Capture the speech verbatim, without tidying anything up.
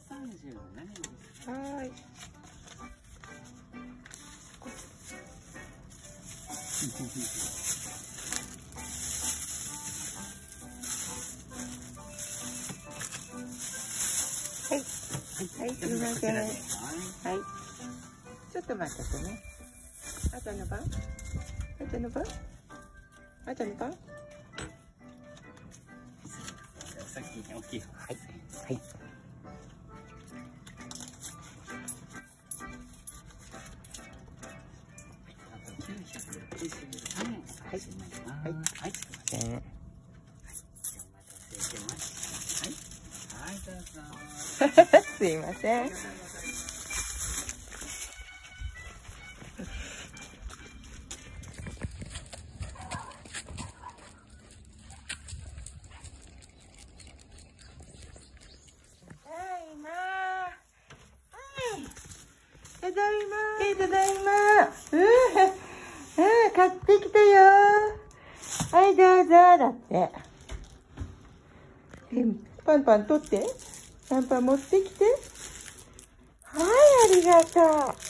さんじゅうななえんです。 はーい。はい。はい、すみません。はい。ちょっと待っててね。あとの番？あとの番？あとの番？ さっき大きい方。はい。はい。きゅうひゃくろくじゅうさんえんお返しになります。はい。はい。すみません。はい。お待たせしました。はい。はい、どうぞ。 すいません。ただいま。え、ただいま。うん、うん、買ってきたよ。はい、どうぞ、だって。え、パンパン取って。パンパン持ってきて。はい、ありがとう。